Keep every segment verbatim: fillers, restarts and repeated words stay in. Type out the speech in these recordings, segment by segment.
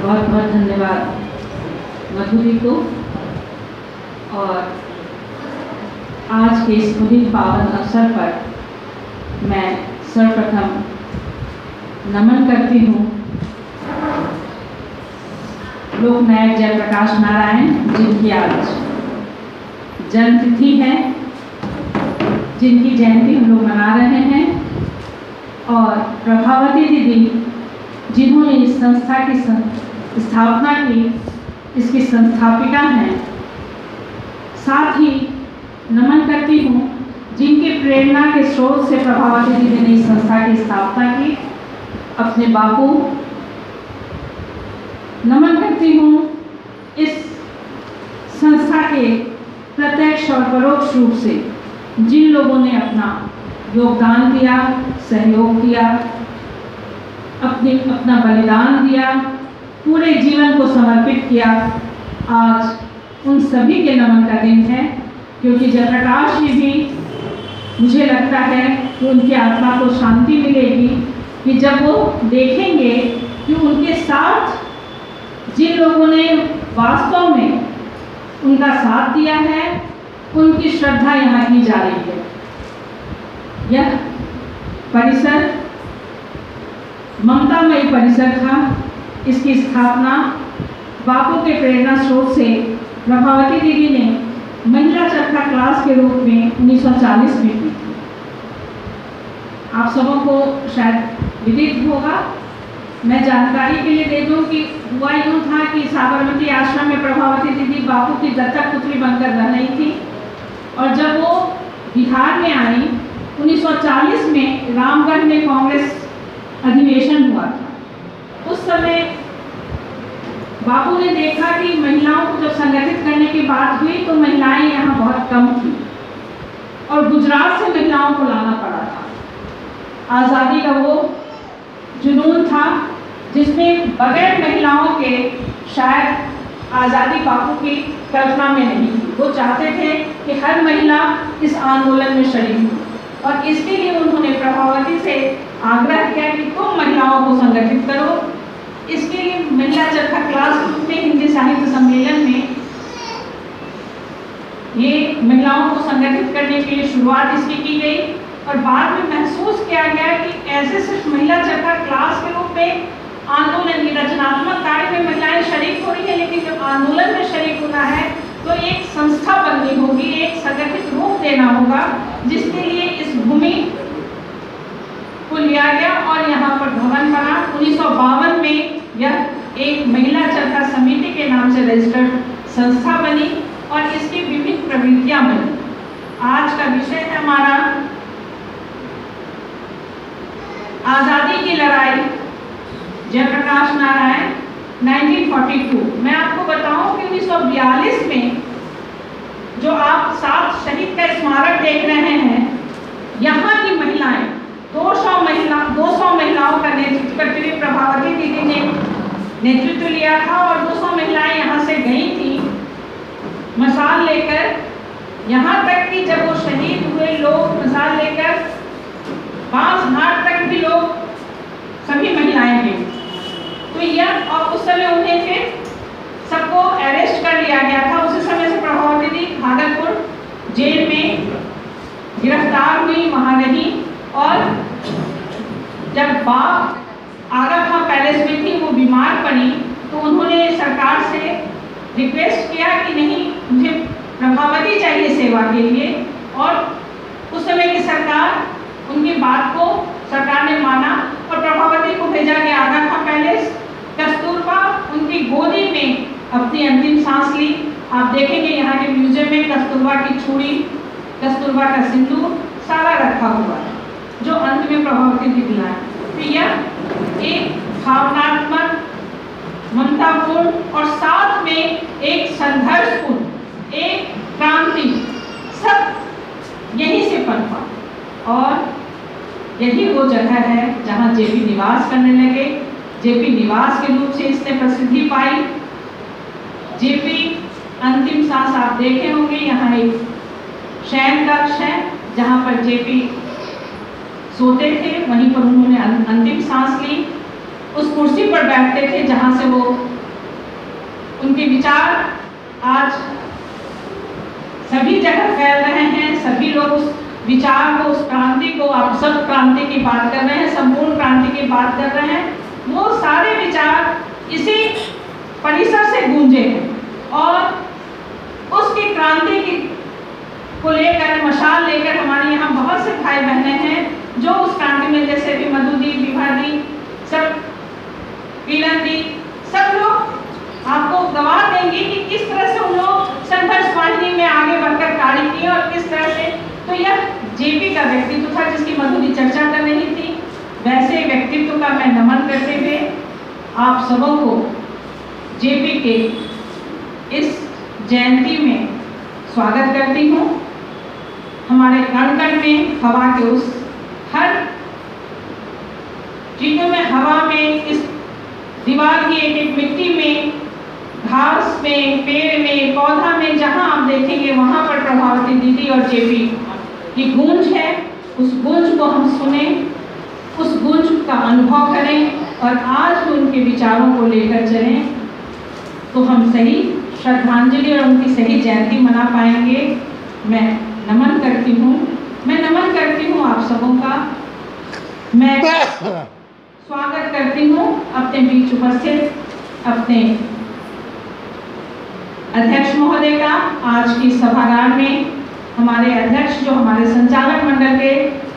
बहुत बहुत धन्यवाद मधुरी को। और आज के इस पुनीत पावन अवसर पर मैं सर्वप्रथम नमन करती हूँ लोकनायक जयप्रकाश नारायण, जिनकी आज जन्मतिथि है, जिनकी जयंती हम लोग मना रहे हैं, और प्रभावती दीदी जिन्होंने इस संस्था की स्थापना की, इसकी संस्थापिका हैं। साथ ही नमन करती हूँ जिनकी प्रेरणा के स्रोत से प्रभावती दीदी ने इस संस्था की स्थापना की, अपने बापू। नमन करती हूँ इस संस्था के प्रत्यक्ष और परोक्ष रूप से जिन लोगों ने अपना योगदान दिया, सहयोग किया, अपने अपना बलिदान दिया, पूरे जीवन को समर्पित किया। आज उन सभी के नमन का दिन है, क्योंकि जयप्रकाश जी भी, मुझे लगता है कि उनकी आत्मा को शांति मिलेगी कि जब वो देखेंगे कि उनके साथ जिन लोगों ने वास्तव में उनका साथ दिया है, उनकी श्रद्धा यहाँ की जा रही है। यह परिसर ममतामयी परिसर था। इसकी स्थापना बापू के प्रेरणा स्रोत से प्रभावती दीदी ने महिला चरखा क्लास के रूप में उन्नीस सौ चालीस में की थी। आप सबों को शायद विदित होगा, मैं जानकारी के लिए दे दूं कि हुआ यूँ था कि साबरमती आश्रम में प्रभावती दीदी बापू की दत्तक पुत्री बनकर रह रही थी, और जब वो बिहार में आई उन्नीस सौ चालीस में रामगढ़ में कांग्रेस अधिवेशन हुआ था। उस समय बापू ने देखा कि महिलाओं को जब संगठित करने की बात हुई तो महिलाएं यहाँ बहुत कम थी, और गुजरात से महिलाओं को लाना पड़ा था। आज़ादी का वो जुनून था जिसमें बगैर महिलाओं के शायद आज़ादी बापू की कल्पना में नहीं थी। वो चाहते थे कि हर महिला इस आंदोलन में शरीक हो, और इसके लिए उन्होंने प्रभावती से आग्रह किया कि तुम महिलाओं को संगठित करो। इसके लिए महिला चरखा क्लास में हिंदी साहित्य सम्मेलन में ये महिलाओं को संगठित करने के लिए शुरुआत इसकी की गई, और बाद में महसूस किया गया कि ऐसे सिर्फ महिला चरखा क्लास के रूप में आंदोलन की रचनात्मक कार्य में महिलाएं शरीक हो रही है, लेकिन जब आंदोलन में शरीक होना है तो एक संस्था बननी होगी, एक संगठित रूप देना होगा, जिसके लिए इस भूमि को लिया गया और यहाँ पर भवन बना। उन्नीस सौ बावन में यह एक महिला चरखा समिति के नाम से रजिस्टर्ड संस्था बनी, और इसकी विभिन्न प्रवृत्तियां बनी। आज का विषय है हमारा आज़ादी की लड़ाई, जयप्रकाश नारायण उन्नीस सौ बयालीस। मैं आपको बताऊं कि उन्नीस सौ बयालीस में जो आप सात शहीद का स्मारक देख रहे हैं, यहाँ की महिलाएं दो सौ महिला दो सौ महिलाओं का नेतृत्व करते हुए प्रभावती दीदी ने नेतृत्व लिया था, और दो सौ महिलाएं यहाँ से गई थी मसाल लेकर। यहाँ तक कि जब वो शहीद हुए लोग मसाल लेकर बांस घाट तक भी लोग सभी महिलाएं गई। तो यह, और उस समय उन्हें फिर सबको अरेस्ट कर लिया गया था। उसी समय से प्रभावती दीदी भागलपुर जेल में गिरफ्तार हुई, वहाँ रही, और जब बाप आगा खां पैलेस में थी, वो बीमार पड़ी, तो उन्होंने सरकार से रिक्वेस्ट किया कि नहीं, मुझे प्रभावती चाहिए सेवा के लिए, और उस समय की सरकार उनकी बात को सरकार ने माना और प्रभावती को भेजा गया आगा खां पैलेस। कस्तूरबा उनकी गोदी में अपनी अंतिम सांस ली। आप देखेंगे यहाँ के म्यूजियम में कस्तूरबा की छुरी, कस्तूरबा का सिंदूर सारा रखा हुआ है, जो अंत में प्रभावती दीदी लाए। तो यह एक भावनात्मक, ममतापूर्ण और साथ में एक संघर्षपूर्ण, एक क्रांति, सब यहीं से पनपा। और यही वो जगह है जहाँ जेपी निवास करने लगे। जेपी निवास के रूप से इसने प्रसिद्धि पाई। जेपी अंतिम सांस आप देखे होंगे, यहाँ एक शयन कक्ष है जहाँ पर जेपी सोते थे, वहीं पर उन्होंने अंतिम सांस ली। उस कुर्सी पर बैठते थे जहां से वो उनके विचार आज सभी जगह फैल रहे हैं। सभी लोग उस विचार को, उस क्रांति को, आप सब क्रांति की बात कर रहे हैं, संपूर्ण क्रांति की बात कर रहे हैं, वो सारे विचार इसी परिसर से गूंजे हैं। और उसकी क्रांति की को लेकर, मशाल लेकर हमारे यहाँ बहुत से भाई बहने हैं जो उस क्रांति में, जैसे भी मधु दी, विभा दी, सब पीलन दी, सब लोग आपको गवाह देंगे कि किस तरह से उन लोग संघर्ष वाहिनी में आगे बढ़कर कार्य किए और किस तरह से। तो यह जेपी का व्यक्तित्व था जिसकी मधुरी चर्चा कर रही थी। वैसे व्यक्तित्व का मैं नमन करते हुए आप सबों को जेपी के इस जयंती में स्वागत करती हूँ। हमारे कण कण में, हवा के उस हर चीजों में, हवा में, इस दीवार की एक एक मिट्टी में, घास में, पेड़ में, पौधा में, जहां आप देखेंगे वहां पर प्रभावती दीदी और जेपी की गूंज है। उस गूंज को हम सुने, उस गूंज का अनुभव करें और आज भी उनके विचारों को लेकर चलें, तो हम सही श्रद्धांजलि और उनकी सही जयंती मना पाएंगे। मैं नमन करती हूँ, मैं नमन करती हूँ आप सबों का। मैं स्वागत करती हूँ अपने बीच उपस्थित अपने अध्यक्ष महोदय का। आज की सभागार में हमारे अध्यक्ष, जो हमारे संचालक मंडल के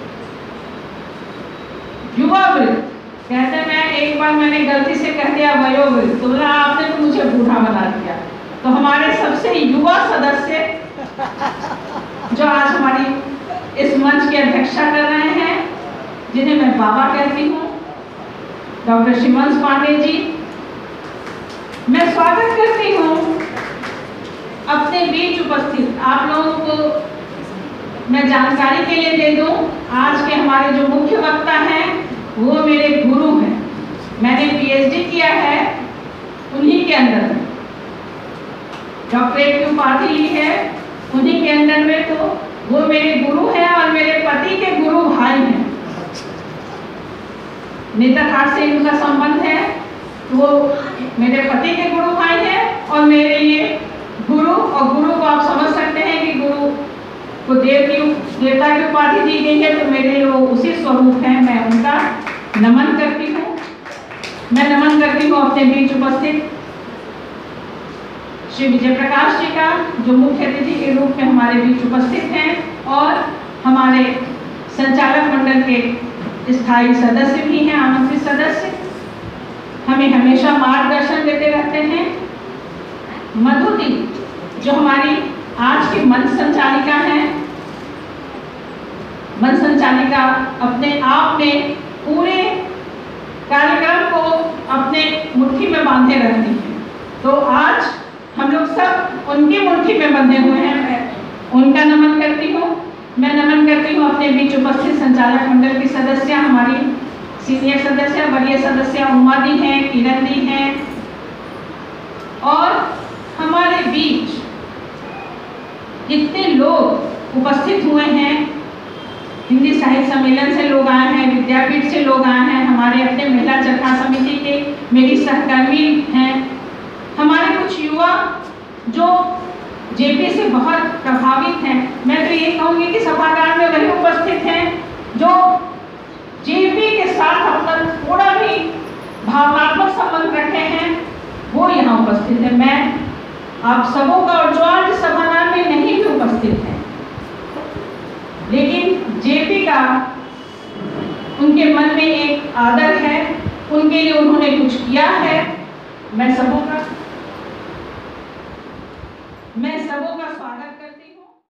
युवा वृत्त, कहते हैं, मैं एक बार मैंने गलती से कह दिया वयोवृत्त, तो बोला आपने तो मुझे बूढ़ा बना दिया। तो हमारे सबसे युवा सदस्य जो आज हमारी इस मंच की अध्यक्षता कर रहे हैं, जिन्हें मैं बाबा कहती हूँ, डॉक्टर शिवंश पांडे जी, मैं स्वागत करती हूँ अपने बीच उपस्थित। आप लोगों को मैं जानकारी के लिए दे दूं, आज के हमारे जो मुख्य वक्ता हैं वो मेरे गुरु हैं। मैंने पीएचडी किया है उन्हीं के अंदर में, डॉक्टरेट की उपाधि ली है उन्हीं के अंदर में, तो वो मेरे गुरु हैं और मेरे पति के गुरु भाई हैं। नेत्रहाट से इनका संबंध है, तो वो मेरे पति के गुरु भाई हैं और मेरे लिए गुरु। और गुरु को आप समझ सकते हैं कि गुरु को देव की देवता की उपाधि दी गई है, तो मेरे लिए वो उसी स्वरूप है। मैं उनका नमन करती हूँ। मैं नमन करती हूँ अपने बीच उपस्थित श्री विजय प्रकाश जी का, जो मुख्य अतिथि के रूप में हमारे बीच उपस्थित हैं और हमारे संचालक मंडल के स्थायी सदस्य भी हैं, आमंत्रित सदस्य, हमें हमेशा मार्गदर्शन देते रहते हैं। मधु दी, जो हमारी आज की मंच संचालिका हैं, मंच संचालिका अपने आप में पूरे कार्यक्रम को अपने मुट्ठी में बांधे रहती हैं, तो आज हम लोग सब उनकी मुट्ठी में बंधे हुए हैं। मैं उनका नमन करती हूँ। मैं नमन करती हूँ अपने बीच उपस्थित संचालक मंडल की सदस्य, हमारी सीनियर सदस्य, वरीय सदस्य उमा दी हैं, किरण दी हैं, और हमारे बीच इतने लोग उपस्थित हुए हैं। हिंदी साहित्य सम्मेलन से लोग आए हैं, विद्यापीठ से लोग आए हैं, हमारे अपने महिला चरखा समिति के मेरी सहकर्मी हैं, हमारे कुछ युवा जो जेपी से बहुत प्रभावित हैं। मैं तो ये कहूँगी कि सभागार में वही उपस्थित हैं जो जेपी के साथ अपना थोड़ा भी भावनात्मक संबंध रखे हैं, वो यहाँ उपस्थित है। मैं आप सबों का, और जो आज सभागार में नहीं भी उपस्थित है, लेकिन जेपी का उनके मन में एक आदर है, उनके लिए उन्होंने कुछ किया है, मैं सबों का